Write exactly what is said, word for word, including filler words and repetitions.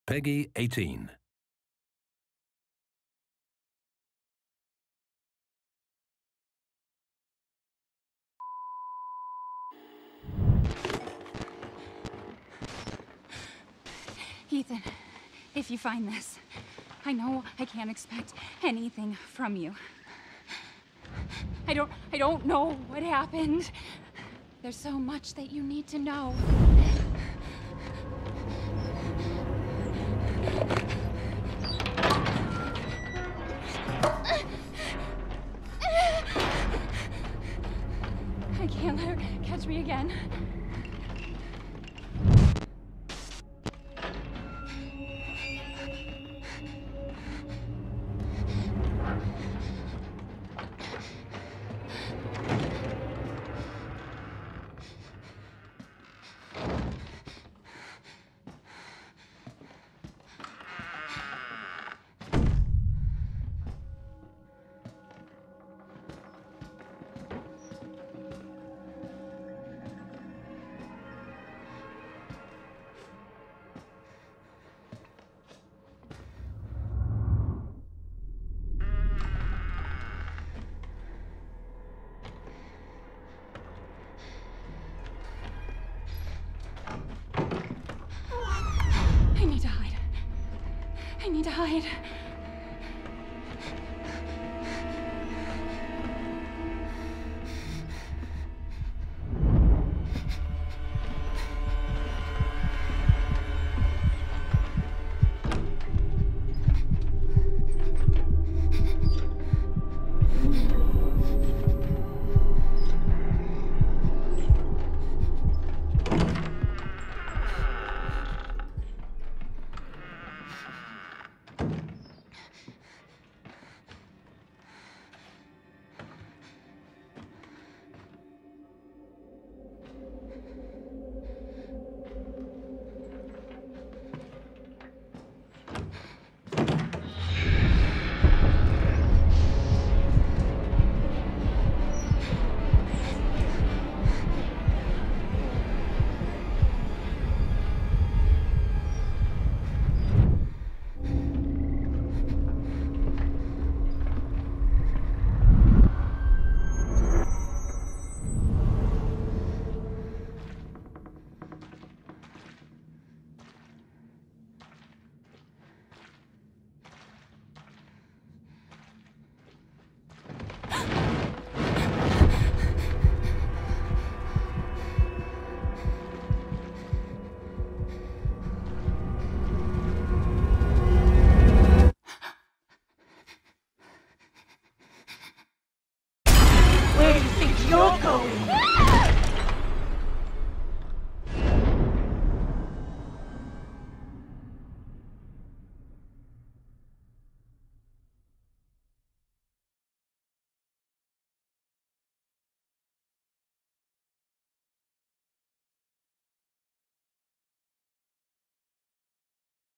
Peggy eighteen. Ethan, if you find this, I know I can't expect anything from you. I don't, I don't know what happened. There's so much that you need to know. I can't let her catch me again. I need to hide. I need to hide.